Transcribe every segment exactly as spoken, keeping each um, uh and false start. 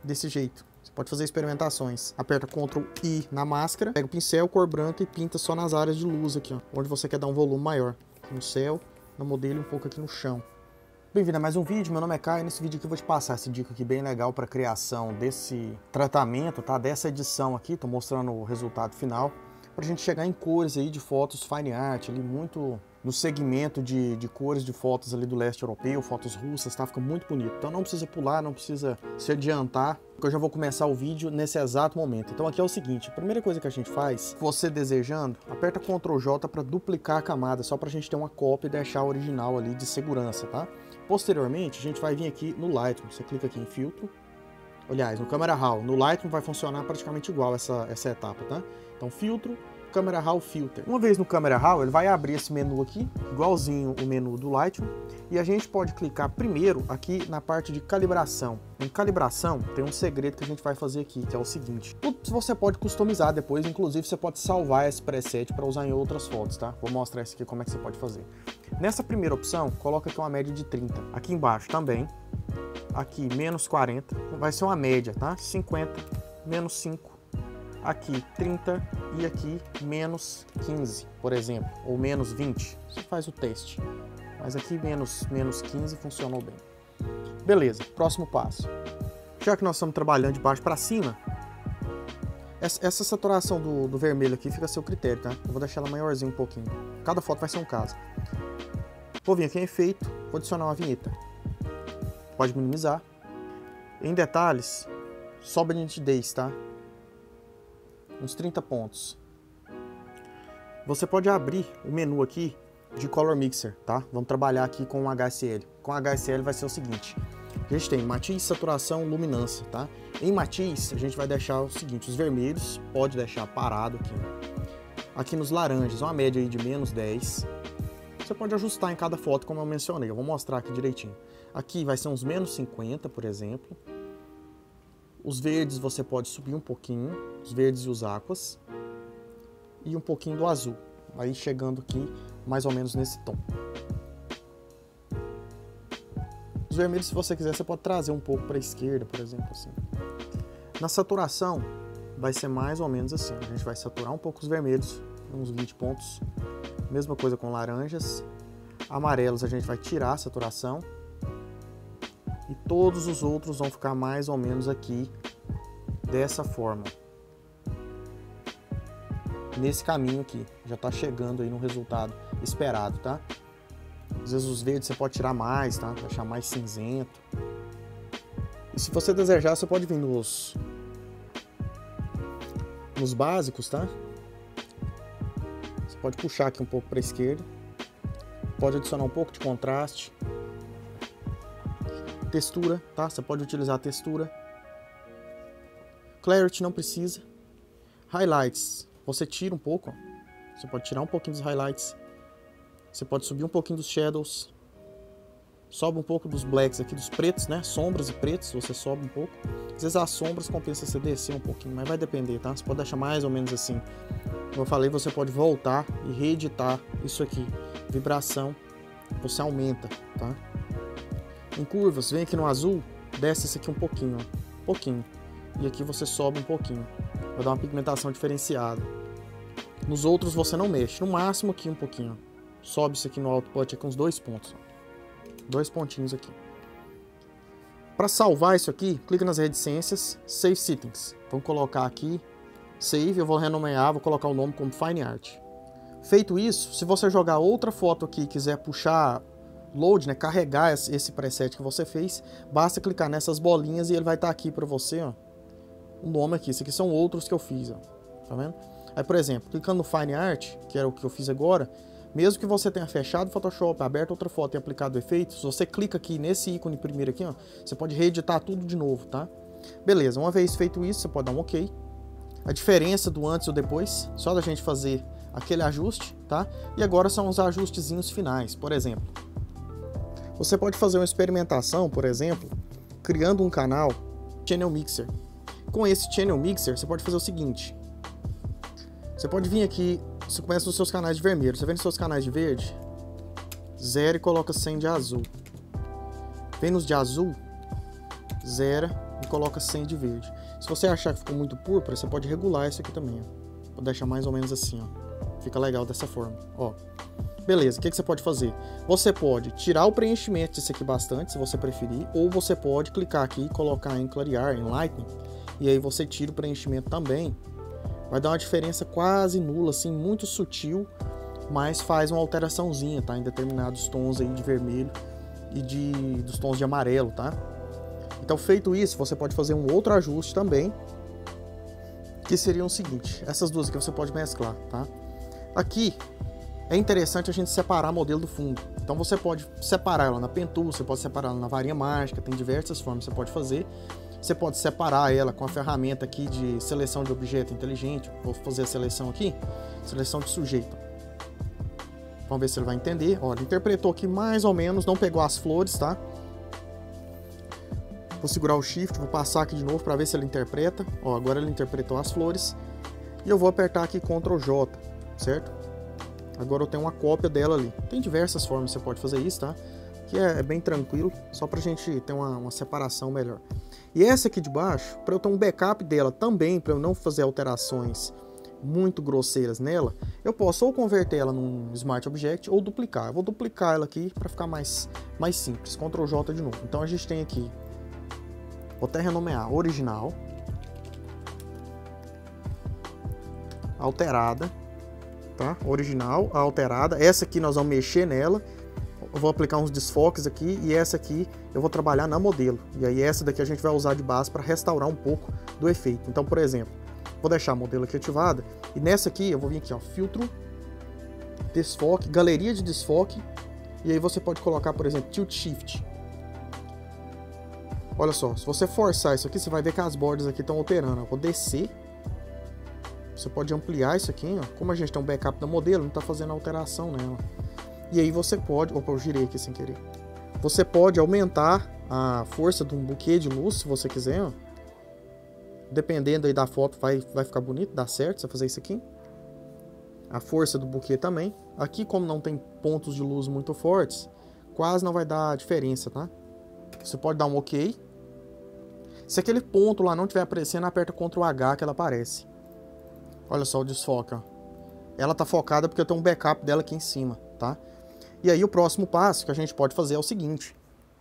desse jeito. Você pode fazer experimentações. Aperta control I na máscara, pega o pincel, cor branca e pinta só nas áreas de luz aqui, ó, onde você quer dar um volume maior. Aqui no céu, no modelo e um pouco aqui no chão. Bem-vindo a mais um vídeo, meu nome é Caio. Nesse vídeo aqui eu vou te passar essa dica aqui bem legal para criação desse tratamento, tá? Dessa edição aqui, tô mostrando o resultado final, pra gente chegar em cores aí de fotos fine art, ali muito no segmento de, de cores de fotos ali do leste europeu, fotos russas, tá? Fica muito bonito. Então não precisa pular, não precisa se adiantar, porque eu já vou começar o vídeo nesse exato momento. Então aqui é o seguinte, a primeira coisa que a gente faz, você desejando, aperta control J para duplicar a camada, só pra gente ter uma cópia e deixar a original ali de segurança, tá? Posteriormente, a gente vai vir aqui no Lightroom, você clica aqui em filtro, aliás, no Camera Raw, no Lightroom vai funcionar praticamente igual essa, essa etapa, tá? Então filtro, Camera Raw Filter. Uma vez no Camera Raw, ele vai abrir esse menu aqui, igualzinho o menu do Lightroom, e a gente pode clicar primeiro aqui na parte de calibração. Em calibração, tem um segredo que a gente vai fazer aqui, que é o seguinte. Tudo você pode customizar depois, inclusive você pode salvar esse preset para usar em outras fotos, tá? Vou mostrar isso aqui como é que você pode fazer. Nessa primeira opção, coloca aqui uma média de trinta. Aqui embaixo também, aqui menos quarenta, vai ser uma média, tá? cinquenta, menos cinco. Aqui trinta e aqui menos quinze, por exemplo, ou menos vinte. Você faz o teste. Mas aqui menos, menos quinze funcionou bem. Beleza, próximo passo. Já que nós estamos trabalhando de baixo para cima, essa, essa saturação do, do vermelho aqui fica a seu critério, tá? Eu vou deixar ela maiorzinha um pouquinho. Cada foto vai ser um caso. Vou vir aqui em efeito, vou adicionar uma vinheta. Pode minimizar. Em detalhes, sobe a nitidez, tá? Uns trinta pontos. Você pode abrir o menu aqui de Color Mixer, tá? Vamos trabalhar aqui com o H S L. Com o H S L vai ser o seguinte. A gente tem matiz, saturação, luminância, tá? Em matiz, a gente vai deixar o seguinte, os vermelhos, pode deixar parado aqui. Aqui nos laranjas, uma média aí de menos dez. Você pode ajustar em cada foto, como eu mencionei. Eu vou mostrar aqui direitinho. Aqui vai ser uns menos cinquenta, por exemplo. Os verdes você pode subir um pouquinho, os verdes e os aquas, e um pouquinho do azul, aí chegando aqui mais ou menos nesse tom. Os vermelhos, se você quiser, você pode trazer um pouco para a esquerda, por exemplo, assim. Na saturação, vai ser mais ou menos assim, a gente vai saturar um pouco os vermelhos, uns vinte pontos, mesma coisa com laranjas, amarelos a gente vai tirar a saturação, e todos os outros vão ficar mais ou menos aqui, dessa forma. Nesse caminho aqui, já tá chegando aí no resultado esperado, tá? Às vezes os verdes você pode tirar mais, tá? Deixar mais cinzento. E se você desejar, você pode vir nos, nos básicos, tá? Você pode puxar aqui um pouco para a esquerda. Pode adicionar um pouco de contraste. Textura, tá? Você pode utilizar a textura. Clarity não precisa. Highlights, você tira um pouco, ó. Você pode tirar um pouquinho dos highlights. Você pode subir um pouquinho dos shadows. Sobe um pouco dos blacks aqui, dos pretos, né? Sombras e pretos, você sobe um pouco. Às vezes as sombras compensa você descer um pouquinho, mas vai depender, tá? Você pode deixar mais ou menos assim. Como eu falei, você pode voltar e reeditar isso aqui. Vibração, você aumenta, tá? Em curvas, vem aqui no azul, desce esse aqui um pouquinho, ó, um pouquinho. E aqui você sobe um pouquinho, vai dar uma pigmentação diferenciada. Nos outros você não mexe, no máximo aqui um pouquinho, ó. Sobe isso aqui no output aqui uns dois pontos, ó. Dois pontinhos aqui. Para salvar isso aqui, clica nas reticências, Save Settings. Vamos colocar aqui, Save, eu vou renomear, vou colocar o nome como Fine Art. Feito isso, se você jogar outra foto aqui e quiser puxar load, né, carregar esse preset que você fez, basta clicar nessas bolinhas e ele vai estar aqui para você, ó, o nome aqui. Esses aqui são outros que eu fiz, ó, tá vendo? Aí, por exemplo, clicando no Fine Art, que era o que eu fiz agora, mesmo que você tenha fechado o Photoshop, aberto outra foto e aplicado efeitos, se você clica aqui nesse ícone primeiro aqui, ó, você pode reeditar tudo de novo, tá? Beleza, uma vez feito isso, você pode dar um OK. A diferença do antes e o depois, só da gente fazer aquele ajuste, tá? E agora são os ajustezinhos finais, por exemplo. Você pode fazer uma experimentação, por exemplo, criando um canal Channel Mixer. Com esse Channel Mixer, você pode fazer o seguinte. Você pode vir aqui, você começa nos seus canais de vermelho. Você vem nos seus canais de verde, zero e coloca cem de azul. Vem nos de azul, zero, e coloca cem de verde. Se você achar que ficou muito púrpura, você pode regular isso aqui também, ó. Vou deixar mais ou menos assim, ó. Fica legal dessa forma, ó. Beleza, o que, que você pode fazer? Você pode tirar o preenchimento disso aqui bastante, se você preferir, ou você pode clicar aqui e colocar em clarear, em lightning, e aí você tira o preenchimento também. Vai dar uma diferença quase nula, assim, muito sutil, mas faz uma alteraçãozinha, tá? Em determinados tons aí de vermelho e de, dos tons de amarelo, tá? Então, feito isso, você pode fazer um outro ajuste também, que seria o seguinte, essas duas aqui você pode mesclar, tá? Aqui é interessante a gente separar o modelo do fundo. Então você pode separar ela na Pentool, você pode separar ela na varinha mágica, tem diversas formas que você pode fazer. Você pode separar ela com a ferramenta aqui de seleção de objeto inteligente. Vou fazer a seleção aqui, seleção de sujeito. Vamos ver se ele vai entender. Olha, interpretou aqui mais ou menos, não pegou as flores, tá? Vou segurar o Shift, vou passar aqui de novo para ver se ele interpreta. Ó, agora ele interpretou as flores. E eu vou apertar aqui control J, certo? Agora eu tenho uma cópia dela ali. Tem diversas formas que você pode fazer isso, tá? Que é, é bem tranquilo, só pra gente ter uma, uma separação melhor. E essa aqui de baixo, para eu ter um backup dela também, para eu não fazer alterações muito grosseiras nela, eu posso ou converter ela num Smart Object ou duplicar. Eu vou duplicar ela aqui para ficar mais, mais simples. control J de novo. Então a gente tem aqui, vou até renomear, original, alterada, tá? Original, alterada. Essa aqui nós vamos mexer nela. Eu vou aplicar uns desfoques aqui e essa aqui eu vou trabalhar na modelo. E aí essa daqui a gente vai usar de base para restaurar um pouco do efeito. Então, por exemplo, vou deixar a modelo aqui ativada e nessa aqui eu vou vir aqui, ó, filtro, desfoque, galeria de desfoque, e aí você pode colocar, por exemplo, tilt shift. Olha só, se você forçar isso aqui, você vai ver que as bordas aqui estão alterando. Eu vou descer. Você pode ampliar isso aqui, ó. Como a gente tem um backup da modelo, não está fazendo alteração nela. E aí você pode... Opa, eu girei aqui sem querer. Você pode aumentar a força de um buquê de luz, se você quiser, ó. Dependendo aí da foto, vai, vai ficar bonito, dá certo você fazer isso aqui. A força do buquê também. Aqui, como não tem pontos de luz muito fortes, quase não vai dar diferença, tá? Você pode dar um OK. Se aquele ponto lá não estiver aparecendo, aperta control H que ela aparece. Olha só o desfoque, ó. Ela tá focada porque eu tenho um backup dela aqui em cima, tá? E aí o próximo passo que a gente pode fazer é o seguinte.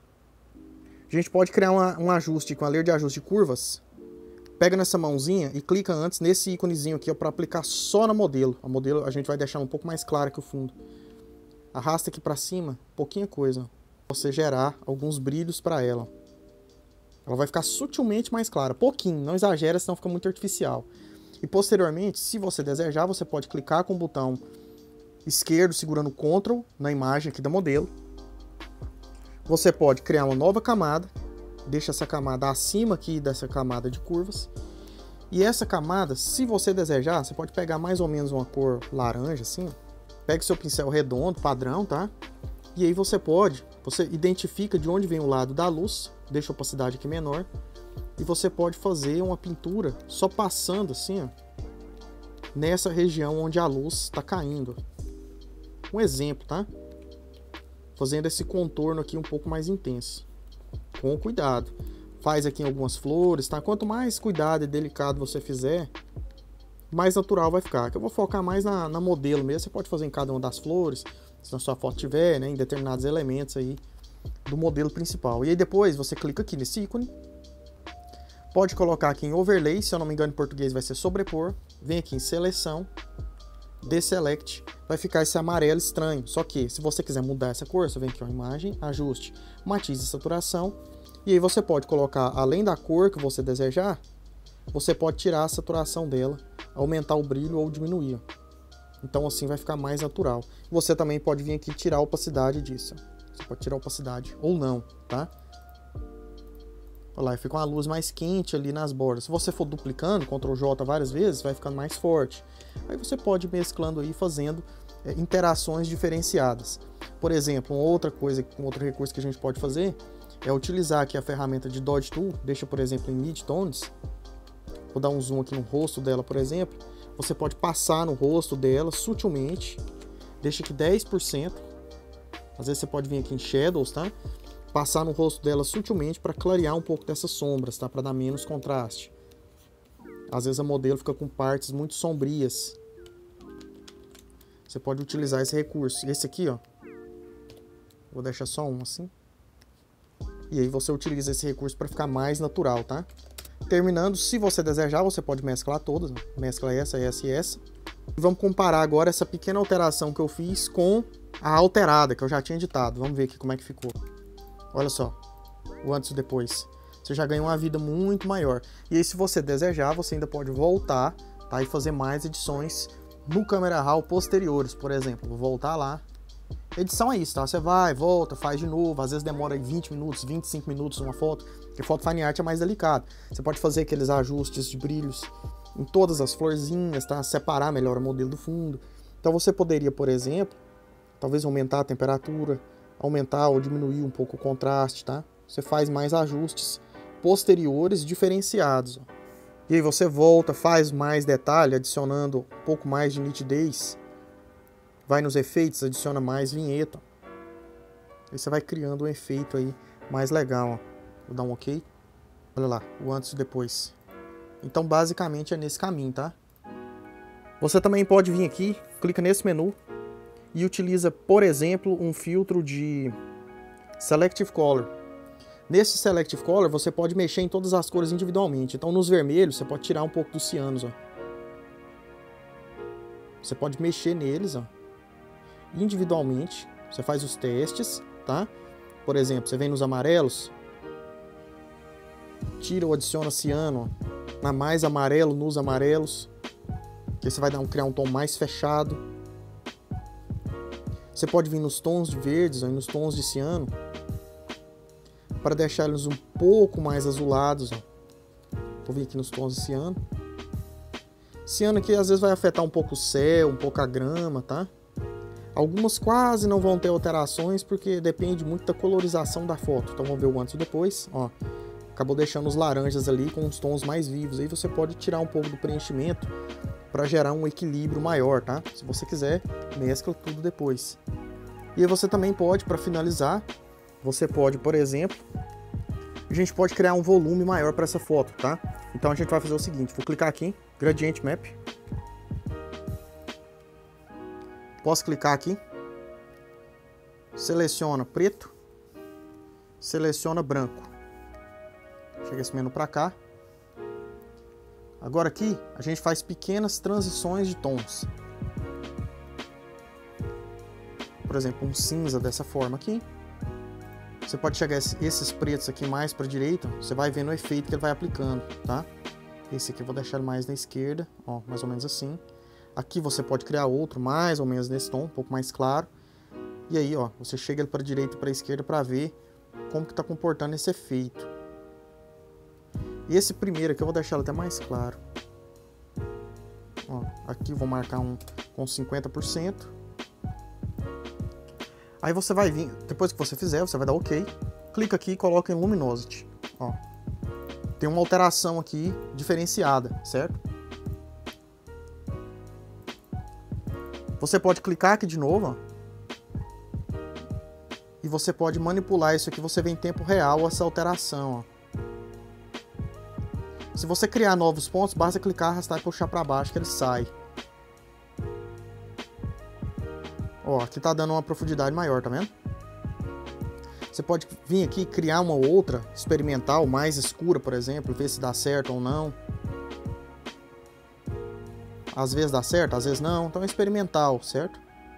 A gente pode criar uma, um ajuste com a layer de ajuste de curvas. Pega nessa mãozinha e clica antes nesse íconezinho aqui para aplicar só na modelo. A modelo a gente vai deixar um pouco mais clara que o fundo. Arrasta aqui para cima, pouquinha coisa. Você gerar alguns brilhos para ela. Ela vai ficar sutilmente mais clara, pouquinho, não exagera, senão fica muito artificial. E posteriormente, se você desejar, você pode clicar com o botão esquerdo segurando Ctrl na imagem aqui da modelo. Você pode criar uma nova camada, deixa essa camada acima aqui dessa camada de curvas. E essa camada, se você desejar, você pode pegar mais ou menos uma cor laranja assim. Pega o seu pincel redondo, padrão, tá? E aí você pode, você identifica de onde vem o lado da luz, deixa a opacidade aqui menor. E você pode fazer uma pintura só passando assim, ó, nessa região onde a luz está caindo. Um exemplo, tá? Fazendo esse contorno aqui um pouco mais intenso. Com cuidado. Faz aqui em algumas flores, tá? Quanto mais cuidado e delicado você fizer, mais natural vai ficar. Aqui eu vou focar mais na, na modelo mesmo. Você pode fazer em cada uma das flores, se na sua foto tiver, né? Em determinados elementos aí do modelo principal. E aí depois você clica aqui nesse ícone. Pode colocar aqui em Overlay, se eu não me engano em português vai ser sobrepor. Vem aqui em Seleção, Deselect, vai ficar esse amarelo estranho. Só que se você quiser mudar essa cor, você vem aqui ó, Imagem, Ajuste, Matiz e Saturação. E aí você pode colocar, além da cor que você desejar, você pode tirar a saturação dela, aumentar o brilho ou diminuir. Então assim vai ficar mais natural. Você também pode vir aqui e tirar a opacidade disso. Você pode tirar a opacidade ou não, tá? Olha lá, fica uma luz mais quente ali nas bordas. Se você for duplicando, control J várias vezes, vai ficando mais forte. Aí você pode ir mesclando aí, fazendo é, interações diferenciadas. Por exemplo, uma outra coisa, um outro recurso que a gente pode fazer é utilizar aqui a ferramenta de Dodge Tool. Deixa, por exemplo, em Midtones. Vou dar um zoom aqui no rosto dela, por exemplo. Você pode passar no rosto dela sutilmente. Deixa aqui dez por cento. Às vezes você pode vir aqui em Shadows, tá? passar no rosto dela sutilmente para clarear um pouco dessas sombras, tá? Para dar menos contraste. Às vezes a modelo fica com partes muito sombrias. Você pode utilizar esse recurso. Esse aqui, ó. Vou deixar só um assim. E aí você utiliza esse recurso para ficar mais natural, tá? Terminando, se você desejar, você pode mesclar todas. Né? Mescla essa, essa e essa. E vamos comparar agora essa pequena alteração que eu fiz com a alterada, que eu já tinha editado. Vamos ver aqui como é que ficou. Olha só, o antes e depois. Você já ganhou uma vida muito maior. E aí, se você desejar, você ainda pode voltar, tá? E fazer mais edições no Camera Raw posteriores, por exemplo. Vou voltar lá. Edição é isso, tá? Você vai, volta, faz de novo. Às vezes demora vinte minutos, vinte e cinco minutos uma foto. Porque foto fine art é mais delicado. Você pode fazer aqueles ajustes de brilhos em todas as florzinhas, tá? Separar melhor o modelo do fundo. Então você poderia, por exemplo, talvez aumentar a temperatura, aumentar ou diminuir um pouco o contraste, tá? Você faz mais ajustes posteriores diferenciados. Ó. E aí você volta, faz mais detalhe, adicionando um pouco mais de nitidez. Vai nos efeitos, adiciona mais vinheta. Aí você vai criando um efeito aí mais legal. Ó. Vou dar um OK. Olha lá, o antes e depois. Então basicamente é nesse caminho, tá? Você também pode vir aqui, clica nesse menu e utiliza, por exemplo, um filtro de Selective Color. Nesse Selective Color, você pode mexer em todas as cores individualmente. Então, nos vermelhos, você pode tirar um pouco dos cianos. Ó. Você pode mexer neles ó, individualmente. Você faz os testes, tá? Por exemplo, você vem nos amarelos, tira ou adiciona ciano ó, na mais amarelo nos amarelos. Que você vai dar um, criar um tom mais fechado. Você pode vir nos tons de verdes, ó, e nos tons de ciano, para deixar eles um pouco mais azulados. Ó. Vou vir aqui nos tons de ciano. Ciano aqui às vezes vai afetar um pouco o céu, um pouco a grama, tá? Algumas quase não vão ter alterações, porque depende muito da colorização da foto. Então vamos ver o antes e depois. Ó. Acabou deixando os laranjas ali com os tons mais vivos. Aí você pode tirar um pouco do preenchimento para gerar um equilíbrio maior, tá? Se você quiser, mescla tudo depois. E aí você também pode, para finalizar, você pode, por exemplo, a gente pode criar um volume maior para essa foto, tá? Então a gente vai fazer o seguinte, vou clicar aqui, Gradient Map. Posso clicar aqui, seleciona preto, seleciona branco. Chega esse menu para cá. Agora aqui, a gente faz pequenas transições de tons. Por exemplo, um cinza dessa forma aqui. Você pode chegar esses pretos aqui mais para a direita, você vai vendo o efeito que ele vai aplicando, tá? Esse aqui eu vou deixar mais na esquerda, ó, mais ou menos assim. Aqui você pode criar outro mais ou menos nesse tom, um pouco mais claro. E aí, ó, você chega ele para a direita e para a esquerda para ver como que está comportando esse efeito. E esse primeiro aqui eu vou deixar ele até mais claro. Ó, aqui eu vou marcar um com cinquenta por cento. Aí você vai vir, depois que você fizer, você vai dar OK. Clica aqui e coloca em Luminosity. Ó, tem uma alteração aqui diferenciada, certo? Você pode clicar aqui de novo, ó, e você pode manipular isso aqui. Você vê em tempo real essa alteração. Ó. Se você criar novos pontos, basta clicar, arrastar e puxar para baixo que ele sai. Ó, aqui tá dando uma profundidade maior, tá vendo? Você pode vir aqui e criar uma outra experimental, mais escura, por exemplo, ver se dá certo ou não. Às vezes dá certo, às vezes não. Então é experimental, certo?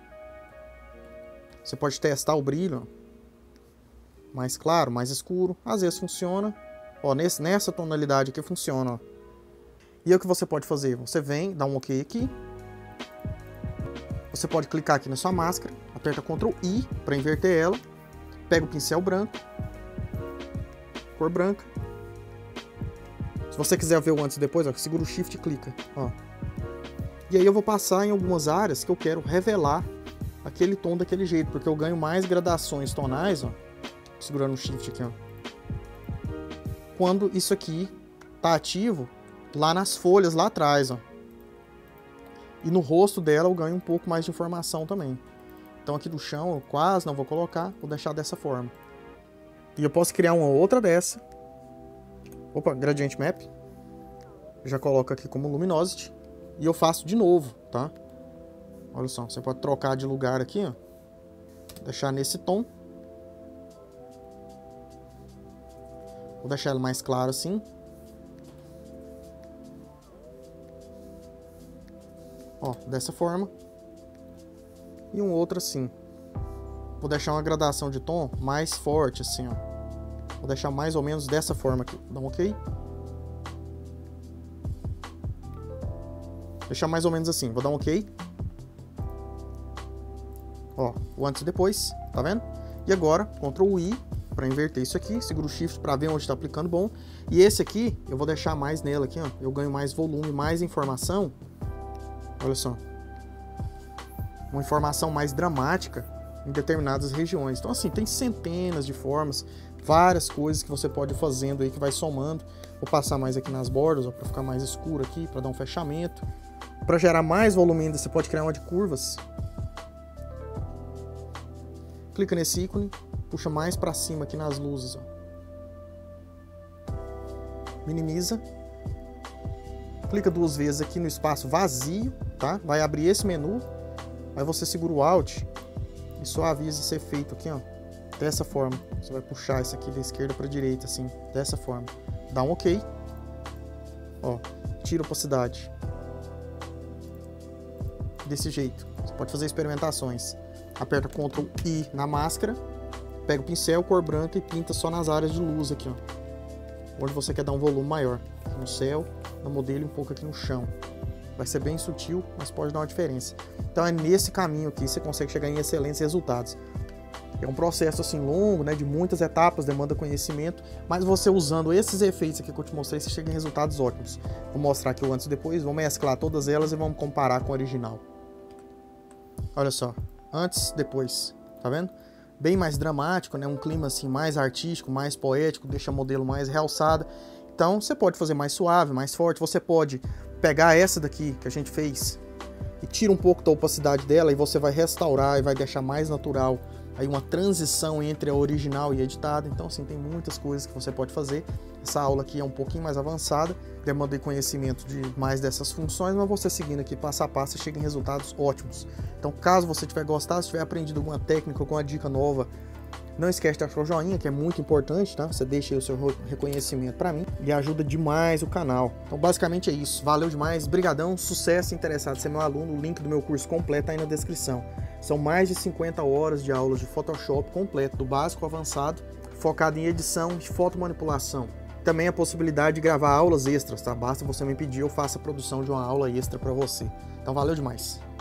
Você pode testar o brilho. Mais claro, mais escuro. Às vezes funciona. Ó, nesse, nessa tonalidade aqui funciona. Ó. E aí o que você pode fazer? Você vem, dá um OK aqui. Você pode clicar aqui na sua máscara, aperta control I para inverter ela, pega o pincel branco, cor branca. Se você quiser ver o antes e depois, ó, segura o Shift e clica. Ó. E aí eu vou passar em algumas áreas que eu quero revelar aquele tom daquele jeito, porque eu ganho mais gradações tonais, ó, segurando o Shift aqui, ó, quando isso aqui tá ativo lá nas folhas lá atrás, ó. E no rosto dela eu ganho um pouco mais de informação também. Então aqui do chão eu quase não vou colocar, vou deixar dessa forma. E eu posso criar uma outra dessa. Opa, Gradient Map. Já coloco aqui como Luminosity. E eu faço de novo, tá? Olha só, você pode trocar de lugar aqui, ó. Deixar nesse tom. Vou deixar ele mais claro assim. Ó, dessa forma. E um outro assim. Vou deixar uma gradação de tom mais forte assim, ó. Vou deixar mais ou menos dessa forma aqui. Dá um ok? Deixar mais ou menos assim. Vou dar um ok. Ó, o antes e depois, tá vendo? E agora, control I para inverter isso aqui. Seguro o Shift para ver onde está aplicando bom. E esse aqui, eu vou deixar mais nele aqui, ó. Eu ganho mais volume, mais informação. Olha só. Uma informação mais dramática em determinadas regiões. Então, assim, tem centenas de formas, várias coisas que você pode ir fazendo aí que vai somando. Vou passar mais aqui nas bordas, para ficar mais escuro aqui, para dar um fechamento. Para gerar mais volume ainda, você pode criar uma de curvas. Clica nesse ícone, puxa mais para cima aqui nas luzes, ó. Minimiza. Clica duas vezes aqui no espaço vazio, tá? Vai abrir esse menu. Aí você segura o Alt e suaviza esse efeito aqui, ó. Dessa forma. Você vai puxar isso aqui da esquerda para a direita, assim. Dessa forma. Dá um OK. Ó, tira a opacidade. Desse jeito. Você pode fazer experimentações. Aperta control I na máscara. Pega o pincel, cor branca e pinta só nas áreas de luz aqui, ó. Onde você quer dar um volume maior. No céu, no modelo e um pouco aqui no chão. Vai ser bem sutil, mas pode dar uma diferença. Então é nesse caminho aqui que você consegue chegar em excelentes resultados. É um processo assim longo, né, de muitas etapas, demanda conhecimento, mas você usando esses efeitos aqui que eu te mostrei, você chega em resultados ótimos. Vou mostrar aqui o antes e depois, vou mesclar todas elas e vamos comparar com o original. Olha só, antes, depois, tá vendo? Bem mais dramático, né, um clima assim mais artístico, mais poético, deixa o modelo mais realçado. Então você pode fazer mais suave, mais forte, você pode pegar essa daqui que a gente fez e tira um pouco da opacidade dela e você vai restaurar e vai deixar mais natural aí uma transição entre a original e a editada. Então assim, tem muitas coisas que você pode fazer. Essa aula aqui é um pouquinho mais avançada, demandei conhecimento de mais dessas funções, mas você seguindo aqui passo a passo chega em resultados ótimos. Então caso você tiver gostado, se tiver aprendido alguma técnica, alguma dica nova, não esquece de deixar o joinha, que é muito importante, tá? Você deixa aí o seu reconhecimento para mim e ajuda demais o canal. Então basicamente é isso. Valeu demais, brigadão, sucesso, interessado em ser meu aluno, o link do meu curso completo tá aí na descrição. São mais de cinquenta horas de aulas de Photoshop completo, do básico ao avançado, focado em edição e fotomanipulação. Também a possibilidade de gravar aulas extras, tá? Basta você me pedir, eu faço a produção de uma aula extra para você. Então valeu demais.